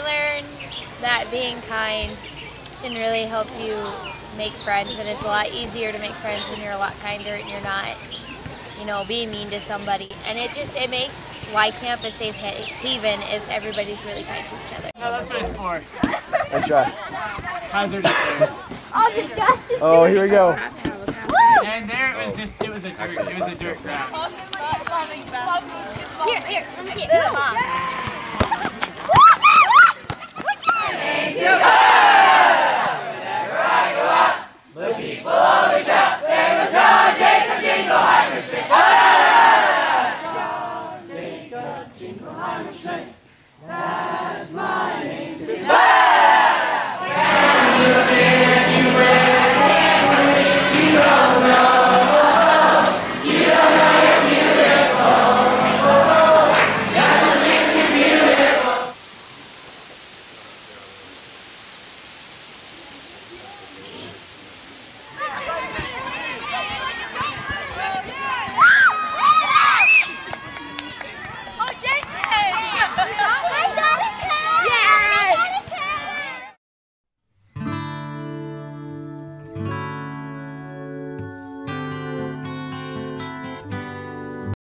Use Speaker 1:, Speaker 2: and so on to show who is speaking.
Speaker 1: learned that being kind can really help you make friends, and it's a lot easier to make friends when you're a lot kinder and you're not, you know, being mean to somebody. And it makes Y Camp a safe haven if everybody's really kind to each other.
Speaker 2: No, that's what it's for.
Speaker 3: Nice try.
Speaker 2: How's there just there?
Speaker 3: Oh, here we go.
Speaker 2: And there it was a dirt ground.
Speaker 1: Here, let me see it. Come on.
Speaker 4: The people always shout, there was John Jacob Jingleheimer Schmidt. John Jacob Jingleheimer Schmidt.